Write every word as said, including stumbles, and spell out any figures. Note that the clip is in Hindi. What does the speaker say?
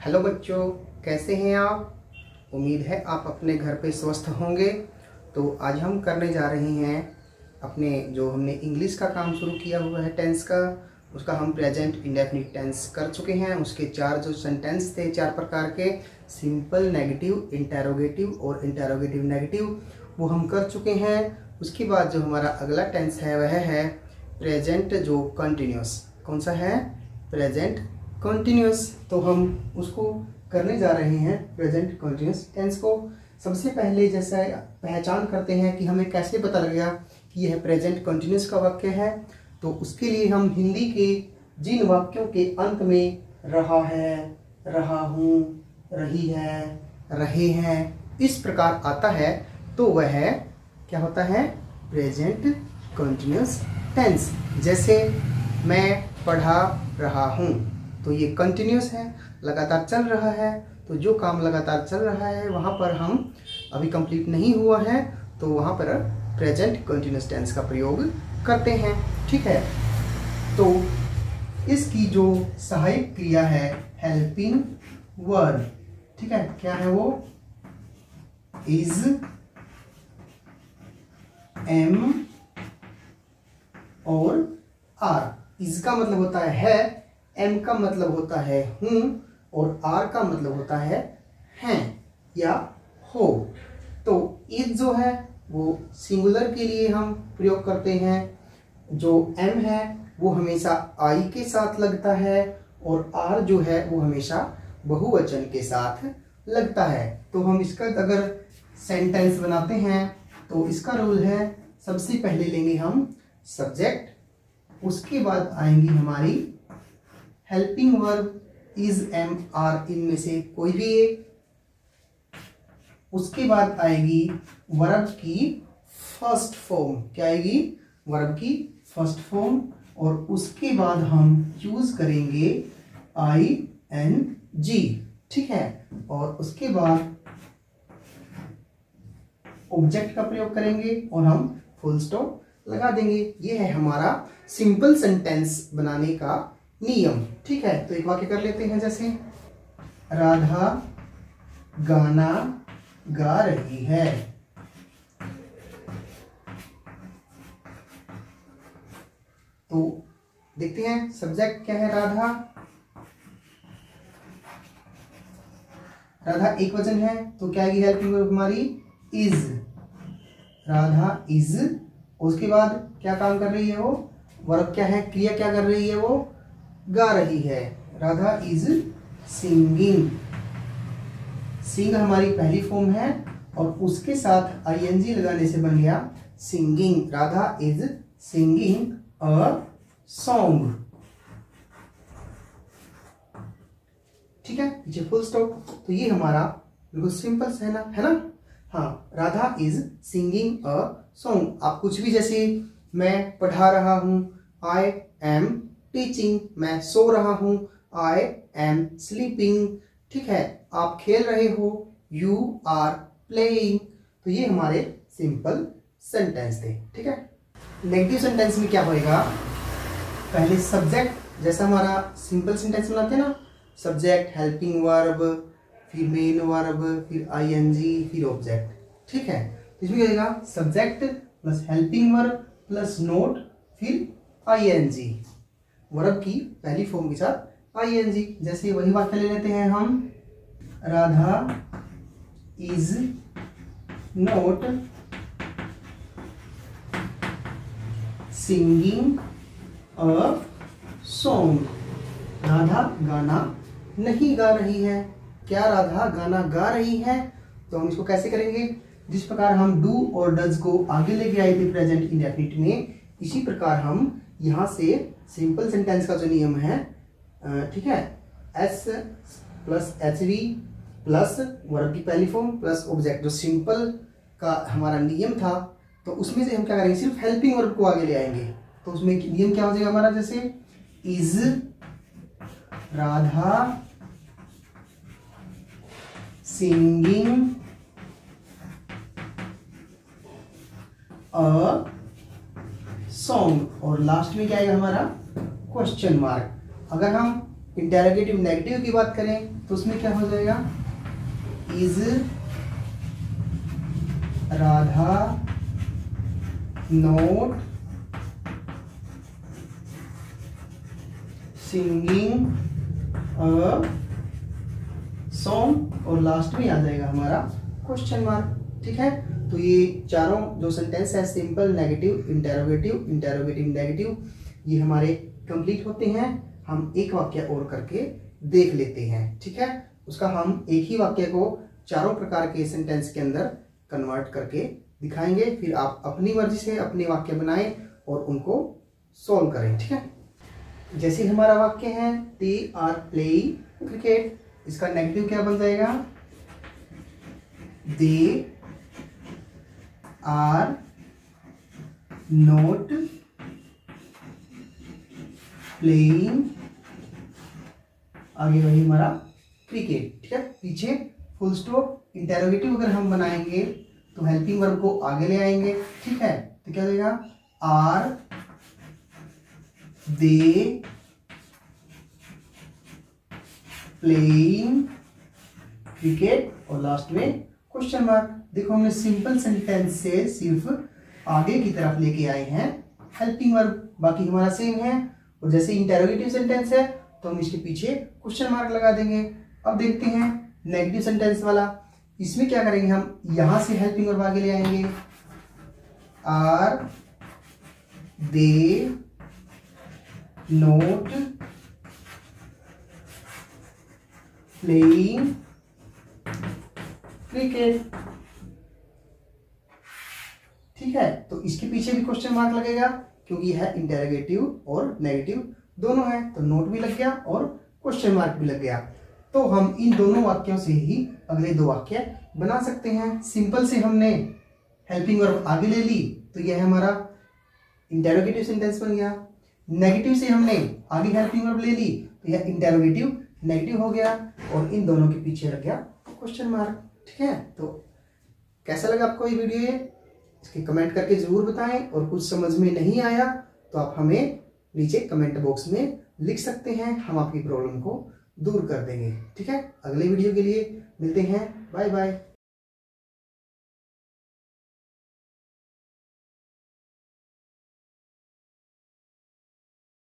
हेलो बच्चों, कैसे हैं आप। उम्मीद है आप अपने घर पे स्वस्थ होंगे। तो आज हम करने जा रहे हैं अपने जो हमने इंग्लिश का काम शुरू किया हुआ है टेंस का, उसका हम प्रेजेंट इंडेफिनिट टेंस कर चुके हैं। उसके चार जो सेंटेंस थे, चार प्रकार के, सिंपल, नेगेटिव, इंटेरोगेटिव और इंटेरोगेटिव नेगेटिव, वो हम कर चुके हैं। उसके बाद जो हमारा अगला टेंस है वह है प्रेजेंट जो कंटिन्यूस। कौन सा है? Present continuous. तो हम उसको करने जा रहे हैं, प्रेजेंट कंटिन्यूस टेंस को। सबसे पहले जैसा पहचान करते हैं कि हमें कैसे पता लगेगा कि यह प्रेजेंट कंटिन्यूस का वाक्य है। तो उसके लिए हम हिंदी के जिन वाक्यों के अंत में रहा है, रहा हूँ, रही है, रहे हैं, इस प्रकार आता है, तो वह क्या होता है? Present continuous tense. जैसे मैं पढ़ा रहा हूँ, तो ये कंटिन्यूस है, लगातार चल रहा है। तो जो काम लगातार चल रहा है वहाँ पर हम अभी कंप्लीट नहीं हुआ है, तो वहाँ पर प्रेजेंट कंटिन्यूस टेंस का प्रयोग करते हैं। ठीक है, तो इसकी जो सहायक क्रिया है हेल्पिंग वर्ब, ठीक है, क्या है वो? इज, एम और आर। इज का मतलब होता है है, एम का मतलब होता है हूं और आर का मतलब होता है हैं या हो। तो इज जो है वो सिंगुलर के लिए हम प्रयोग करते हैं। जो एम है वो हमेशा आई के साथ लगता है और आर जो है वो हमेशा बहुवचन के साथ लगता है। तो हम इसका अगर सेंटेंस बनाते हैं तो इसका रूल है, सबसे पहले लेंगे हम सब्जेक्ट, उसके बाद आएंगी हमारी helping verb is, am, are, इनमें से कोई भी एक। उसके बाद आएगी वर्ब की फर्स्ट फॉर्म। क्या आएगी? वर्ब की फर्स्ट फॉर्म। और उसके बाद हम यूज करेंगे आई एन जी। ठीक है, और उसके बाद ऑब्जेक्ट का प्रयोग करेंगे और हम फुल स्टॉप लगा देंगे। ये है हमारा सिंपल सेंटेंस बनाने का नियम। ठीक है, तो एक वाक्य कर लेते हैं। जैसे राधा गाना गा रही है। तो देखते हैं सब्जेक्ट क्या है? राधा। राधा एक वचन है, तो क्या आएगी हेल्पिंग वर्ब हमारी? इज। राधा इज। उसके बाद क्या काम कर रही है वो? वर्ब क्या है? क्रिया क्या कर रही है वो? गा रही है। Radha is singing. सिंग हमारी पहली फॉर्म है और उसके साथ आईएनजी लगाने से बन गया singing. Radha is singing a song. ठीक है, पीछे फुल स्टॉप। तो ये हमारा बिल्कुल सिंपल है ना, है ना? हाँ, Radha is singing a song. आप कुछ भी, जैसे मैं पढ़ा रहा हूं, आई एम टीचिंग। मैं सो रहा हूं, आई एम स्लीपिंग। ठीक है, आप खेल रहे हो, यू आर प्लेइंग। तो ये हमारे सिंपल सेंटेंस थे। ठीक है, नेगेटिव सेंटेंस में क्या होएगा? पहले सब्जेक्ट, जैसा हमारा सिंपल सेंटेंस बनाते हैं ना, सब्जेक्ट, हेल्पिंग वर्ब, फिर मेन वर्ब, फिर आईएनजी, फिर ऑब्जेक्ट। ठीक है, तो इसमें क्या होगा? Subject plus helping verb plus not, फिर आईएनजी, वर्ब की पहली फॉर्म के साथ आईएनजी। जैसे वही वाक्य ले लेते हैं हम, Radha is not singing a song. Radha गाना नहीं गा रही है। क्या राधा गाना गा रही है? तो हम इसको कैसे करेंगे? जिस प्रकार हम डू और डज को आगे लेके आए थे प्रेजेंट इंडेफिनिट में, इसी प्रकार हम यहां से सिंपल सेंटेंस का जो नियम है, ठीक है, S plus H V plus verb की पहली फॉर्म प्लस ऑब्जेक्ट, जो सिंपल का हमारा नियम था, तो उसमें से हम क्या करेंगे? सिर्फ हेल्पिंग वर्ब को आगे ले आएंगे। तो उसमें नियम क्या हो जाएगा हमारा? जैसे is Radha singing a song, और लास्ट में क्या आएगा हमारा? Question mark. अगर हम इंटेरोगेटिव नेगेटिव की बात करें तो उसमें क्या हो जाएगा, is Radha not singing a song, और लास्ट में आ जाएगा हमारा क्वेश्चन मार्क। ठीक है, तो ये चारों जो सेंटेंस है, simple, negative, interrogative, interrogative negative, ये हमारे कंप्लीट होते हैं। हम एक वाक्य और करके देख लेते हैं। ठीक है, उसका हम एक ही वाक्य को चारों प्रकार के सेंटेंस के अंदर कन्वर्ट करके दिखाएंगे, फिर आप अपनी मर्जी से अपने वाक्य बनाएं और उनको सॉल्व करें। ठीक है, जैसे हमारा वाक्य है, दे आर प्लेइंग क्रिकेट, इसका नेगेटिव क्या बन जाएगा, दे आर नॉट प्लेइंग, आगे वही हमारा क्रिकेट। ठीक है, पीछे फुल स्टॉप। इंटेरोगेटिव अगर हम बनाएंगे तो हेल्पिंग वर्ब को आगे ले आएंगे। ठीक है, तो क्या देगा, आर दे प्लेइंग क्रिकेट, और लास्ट में क्वेश्चन मार्क। देखो हमने सिंपल सेंटेंस से सिर्फ आगे की तरफ लेके आए हैं हेल्पिंग वर्ब, बाकी हमारा सेम है। और जैसे इंटेरोगेटिव सेंटेंस है तो हम इसके पीछे क्वेश्चन मार्क लगा देंगे। अब देखते हैं नेगेटिव सेंटेंस वाला, इसमें क्या करेंगे, हम यहां से हेल्पिंग वर्ब आगे ले आएंगे, are they not playing cricket. ठीक है, तो इसके पीछे भी क्वेश्चन मार्क लगेगा क्योंकि यह इंटेरोगेटिव और नेगेटिव दोनों है, तो नोट भी लग गया और क्वेश्चन मार्क भी लग गया। तो हम इन दोनों वाक्यों से ही अगले दो वाक्य बना सकते हैं। सिंपल से हमने हेल्पिंग वर्ब आगे ले ली तो यह हमारा इंटेरोगेटिव सेंटेंस बन गया। नेगेटिव से हमने आगे हेल्पिंग वर्ब ले ली तो यह इंटेरोगेटिव नेगेटिव हो गया, और इन दोनों के पीछे लग गया क्वेश्चन मार्क। ठीक है, तो कैसा लगा आपको ये वीडियो, ये इसके कमेंट करके जरूर बताएं, और कुछ समझ में नहीं आया तो आप हमें नीचे कमेंट बॉक्स में लिख सकते हैं, हम आपकी प्रॉब्लम को दूर कर देंगे। ठीक है, अगले वीडियो के लिए मिलते हैं, बाय बाय।